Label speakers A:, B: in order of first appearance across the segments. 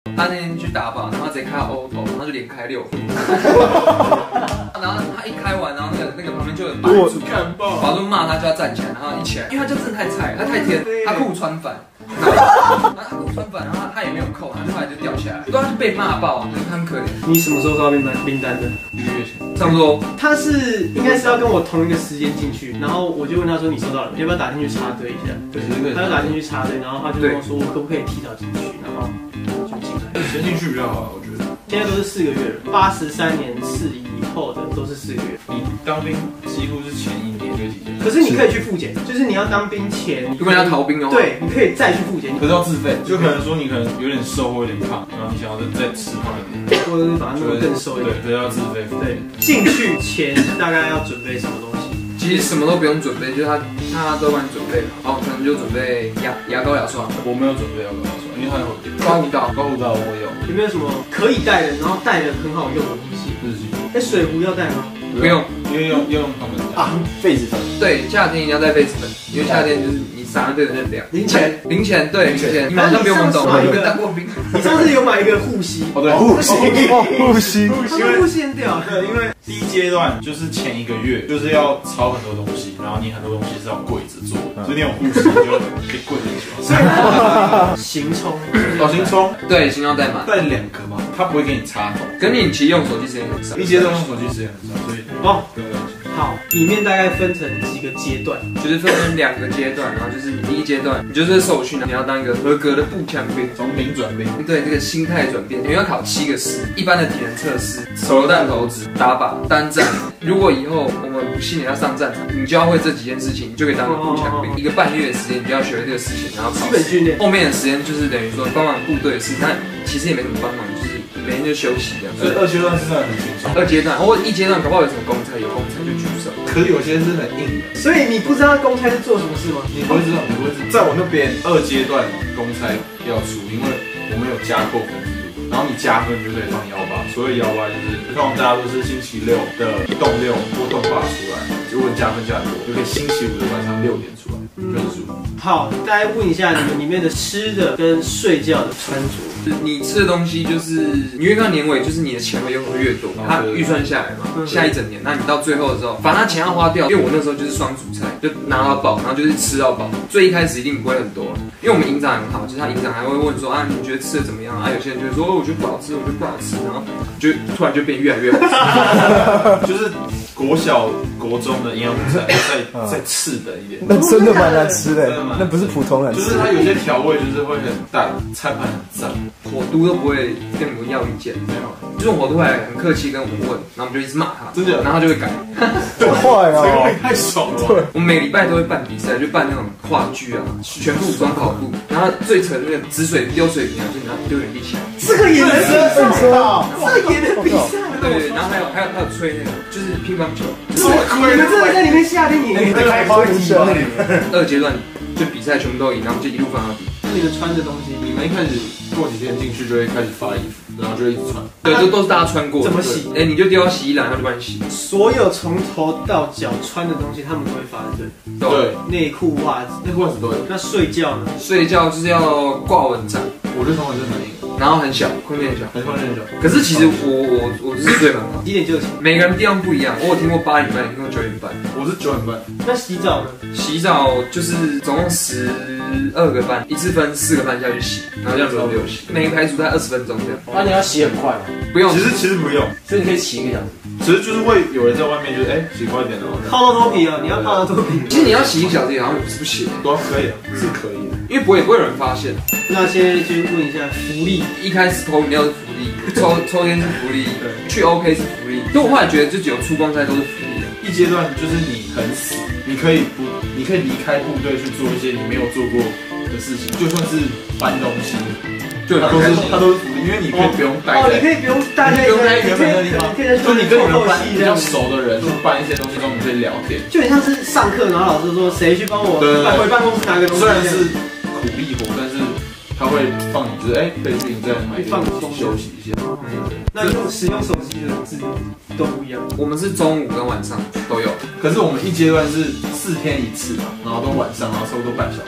A: 他那天去打靶，然后他直接开到 auto， 然后就连开6回，然后他一开完，然后那个旁边就有把住，把住骂他就要站起来，然后一起来，因为他就真的太菜，他太天，他裤穿反。他裤穿反，然后他也没有扣，他后来就掉下来，他就被骂爆，他很可怜。
B: 你什么时候收到名单的
A: ？1个月前，差不多。
B: 他是应该是要跟我同一个时间进去，然后我就问他说你收到了，你要不要打进去插队一下？对，他就打进去插队，然后他就跟我说我可不可以提早进去，然后就进来。
C: 先进去比较好，我觉得。
B: 现在都是4个月了，83年4以后的都是4个月。
C: 你当兵几乎是前1年就提前。
B: 可是你可以去复检，就是你要当兵前，
A: 如果你要逃兵的话，
B: 对，你可以再去复检，
C: 可是要自费。就可能说你可能有点瘦或有点胖，然后你想要再吃胖一点，
B: 或者是把它弄得更瘦一点，
C: 对，可是要自费。
B: 对，进去前大概要准备什么东西？
A: 其实什么都不用准备，就是他都帮你准备了。哦，可能就准备牙膏、牙刷。
C: 我没有准备牙膏、牙刷，因为它有
A: 刮胡刀
C: 我有。
B: 有没有什么可以带的，然后带的很好用的东西？
C: 日记。
B: 水壶要带吗？
A: 不用，
C: 因为要用他们
D: 啊，痱子粉。
A: 对，夏天一定要带痱子粉，因为夏天就是你撒上对的热量。
B: 零钱，
A: 对，零钱，你马上不用懵懂，你当过兵。
B: 你上次有买一个护膝？
C: 哦，对，
D: 护膝，
B: 护膝很屌。
C: 对，因为第一阶段就是前1个月，就是要炒很多东西，然后你很多东西是要跪着做，所以你有护膝就可以跪着做。
B: 行冲，
C: 行冲，
A: 对，行要带满，
C: 带2个嘛，他不会给你插头。
A: 跟你其实用手机时间很少，
C: 一阶段用手机时间很少，所以不用担心。
B: 好，里面大概分成几个阶段，
A: 就是分成2个阶段，然后就是第一阶段，你就是受训，你要当一个合格的步枪兵，
C: 从兵转兵，
A: 对这个心态转变，你要考7个试，一般的体能测试、手榴弹投掷、打靶、单战。如果以后我们不幸的要上战场，你就要会这几件事情，你就可以当个步枪兵。1个半月的时间，你就要学会这个事情，然后
B: 基本训练。
A: 后面的时间就是等于说帮忙部队的事，但其实也没怎么帮忙，就是每天就休息这样。
C: 所以2阶段是真的很轻松。
A: 2阶段或者1阶段，搞不好有什么公差，有公差就举手。
C: 可是有些是很硬的，
B: 所以你不知道公差是做什么事吗？
C: 你不会知道，在我那边2阶段公差要出，因为我们有加扣分制度，然后你加分就可以放118，所以118就是通常大家都是星期6的动6或动8出来，如果你加分加很多，就可以星期5的晚上6点出来分数。
B: 好，大家问一下你们里面的吃的跟睡觉的穿着。
A: 你吃的东西就是你越看年尾，就是你的钱会用的越多，它预算下来嘛，下一整年，那你到最后的时候，反正他钱要花掉，因为我那时候就是双主菜，就拿到饱，然后就是吃到饱。最一开始一定不会很多，因为我们营长很好，就是他营长还会问说啊，你觉得吃的怎么样啊？有些人就会说哦，我觉得不好吃，我觉得不好吃，然后就突然就变越来越好吃，
C: 就是国小、国中的营养午餐再次等一点，
D: 那真的蛮难吃的，那不是普通人吃。
C: 就是它有些调味就是会很淡，餐盘很脏，
A: 火都都不会跟你们要意见，没有，就是火都会很客气跟我们问，然后我们就一直骂他，
C: 真的，
A: 然后他就会改，
D: 好坏哦，
C: 太爽了。
D: 对，
A: 我们每礼拜都会办比赛，就办那种话剧啊，全部武装跑步，然后最扯那个止水丢水瓶啊，就你要丢原地起来，
B: 这个也能比赛，这也能比赛。
A: 对，然后还有吹那个，就是乒乓球，
B: 你们真的在里面夏天你们
D: 开花一生。
A: 2阶段就比赛全部都赢，然后就一路放到底。
B: 那你们穿的东西，
C: 你们一开始过几天进去就会开始发衣服，然后就一直穿。
A: 对，都是大家穿过。
B: 怎么洗？
A: 你就丢到洗衣篮，然后就帮你洗。
B: 所有从头到脚穿的东西，他们都会发的，
C: 对，
B: 内裤、袜子，
C: 内裤、袜子都有。
B: 那睡觉呢？
A: 睡觉就是要挂蚊帐，
C: 我觉得床很蛮硬，
A: 然后很小，空间很小，
C: 很小。
A: 可是其实我是睡蛮好。
B: 几点就寝？
A: 每个人地方不一样，我有听过8点半，有听过9点半。
C: 我是9点半。
B: 那洗澡呢？
A: 洗澡就是总共12个班，一次分4个班下去洗，然后这样轮流洗，每个排组大概20分钟这样。
E: 那你要洗很快吗？
A: 不用，
C: 其实不用，
E: 所以你可以洗1个小时。
C: 其实就是会有人在外面就是洗快点哦，
B: 泡到脱皮啊！你要泡到脱皮。
A: 其实你要洗1小时也好像也不行，
C: 都可以，是可以的，
A: 因为不会有人发现。
B: 那先问一下福利，
A: 一开始投饮料是福利，抽烟是福利，去 OK 是福利。所以我后来觉得，就只有出光赛都是福利的。
C: 一阶段就是你很死，你可以离开部队去做一些你没有做过的事情，就算是搬东西。对，它都是福利，因为你可以不用待在，
B: 你可以不用待在
C: 原本的地方，就你跟你们班比较熟的人去办一些东西，跟我们可以聊天，
B: 就很像是上课，然后老师说谁去帮我回办公室拿个东西，
C: 虽然是苦力活，但是他会放你就是可以自己在买放松休息一下。
B: 那使用手机的自由都不一样。
A: 我们是中午跟晚上都有，
C: 可是我们一阶段是4天1次嘛，然后都晚上，然后差不多半小时。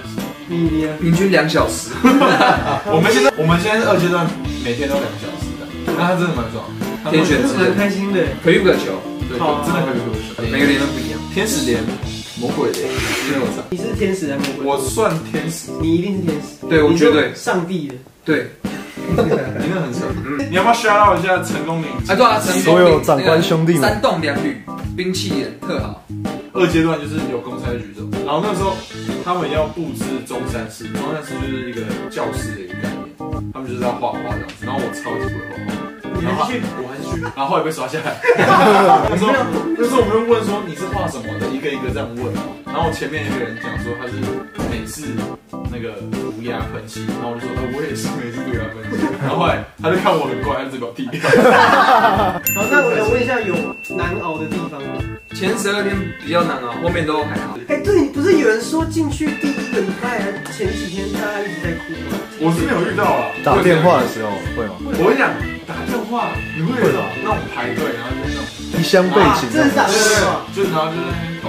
B: 你啊，
A: 平均2小时。
C: 我们现在是2阶段，每天都2小时的，那他真的蛮爽。
A: 天选之
B: 蛮开心的。
A: 可遇不可求，
C: 对，真的可以给我选。
A: 每个连都不一样。
C: 天使连，魔鬼连，没有差。
B: 你是天使还是魔鬼？
C: 我算天使，
B: 你一定是天使。
A: 对，我绝对
B: 上帝的。
A: 对。
C: 你真的很扯。你要不要 shout out 一下成功岭？
A: 啊，对啊，成功
D: 所有长官兄弟们
A: ，3栋2旅，兵器也特好。
C: 2阶段就是有公差举手，然后那时候他们要布置中山市，中山市就是一个教室的一个概念，他们就是要画画这样子，然后我超级不会画画，
B: 你还是去？
C: 我还是去，然后后来被刷下来。那时候我们问说你是画什么的，一个一个这样问，然后前面一个人讲说他是美式那个涂鸦喷漆，然后我就说我也是美式涂鸦喷漆，然后后来他就看我很怪，他就把我踢掉。
B: 好，那我想问一下，有难熬的地方吗？
A: 前12天比较难熬，后面都还好。
B: 哎，对，不是有人说进去第1个礼拜，前几天大家一直在哭吗？
C: 我是没有遇到啊，
D: 打电话的时候会吗？
C: 我跟你讲，打电话你会有那种排队，然后就是那种
D: 一厢背景，
B: 这是打电话，
C: 就然后就在那边抖。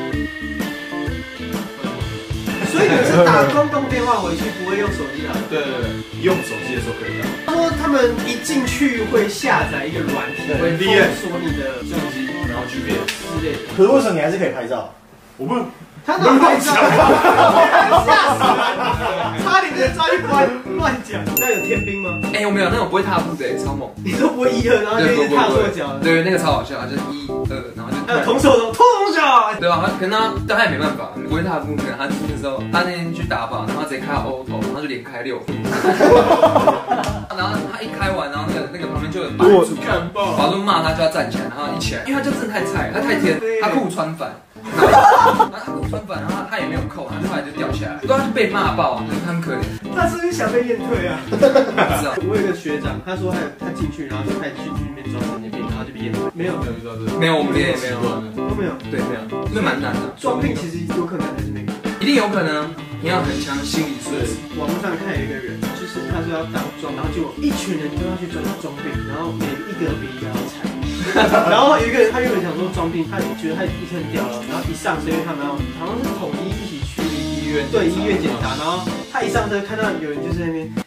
B: 所以你是打公共电话回去，不会用手机打？
C: 对，用手机的时候可以打。
B: 他说他们一进去会下载一个软体，会封锁你的
C: 相机，然后 GPS
B: 之类的。
E: 可是为什么你还是可以拍照？
C: 我不，
B: 他哪拍照？吓死了！差点被抓去关，乱讲。那有天兵吗？
A: 哎，我没有那种不会踏步的，超猛。
B: 你都不会1、2，然后就一直踏错脚。
A: 对，那个超好笑，就是1、2，然后就。
B: 同手同脚。
A: 对啊，可能他也没办法，不会踏步。可能他那时候他那天去打靶，然后直接开到 auto，然后就连开6分。然后他一开完，然后那个旁边就有把住，把住骂他就要站起来，然后一起来，因为他就真的太菜，他太天，他裤穿反。然后他裤穿反，然后他也没有扣，他后来就掉下来，对，他就被骂爆，他很可怜。
B: 他是不是想被验退啊？
A: 不知道。
B: 我有一个学长，他说他进去，然后就开始去那边装神经病，然后就被验退。没有
C: 遇到这个，
A: 没有，我们也没有，
B: 都没有。
A: 对，没有，那蛮难的。
B: 装病其实有可能还是那个，
A: 一定有可能，你要很强心理素质。
B: 网络上看有一个人，就是他说要当装，然后就一群人都要去装病，然后每一个都比一个要惨。然后有一个人，他原本想说装病，他觉得他一很屌了，然后一上车，因为他们好像是统一一起去医院，对，医院检查，然后他一上车看到有人就是在那边。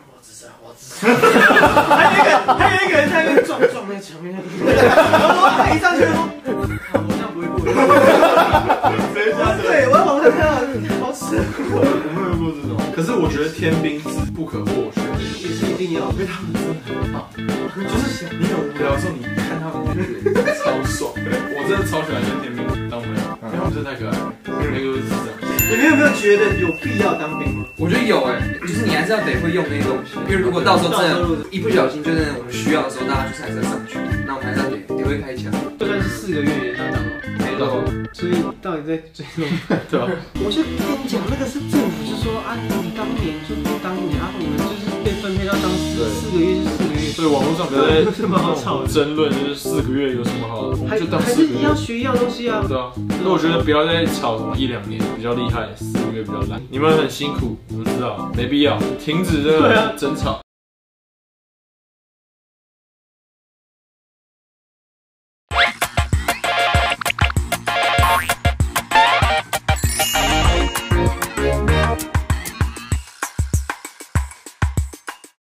B: 还有一个人在那边撞那个墙面，然后他一上去说，我这样不会过的。对，我在网上看到，好扯。
C: 我没有过这种，可是我觉得天兵是不可或缺的，
B: 也是一定要，
C: 因为他们真的很棒。就是你很无聊的时候，你看他们就觉得超爽。我真的超喜欢跟天兵当朋友，因为他们真的太可爱了，每个都是这样。
B: 你们有没有觉得有必要当兵吗？
A: 我觉得有就是你还是要得会用那些东西，因为如果到时候真的一不小心，就是我们需要的时候，大家就是还是要上去，那我们还是要得会开枪。
B: 就算是4个月也要当了，
A: 没错。
B: 所以到底在追什么？
C: 对啊，
B: 我就跟你讲，那个是政府就说啊，你当年就不当年，然后我们就是被分配到当4个月就4个月。
C: 所以网络上不要在
B: 什么好吵的
C: 争论，就是4个月有什么好的，我们就当
B: 还是要学一样东西啊。
C: 对啊，所以我觉得不要再吵什么1、2年比较厉害，4个月比较烂。你们很辛苦，我们知道，没必要停止这个争吵。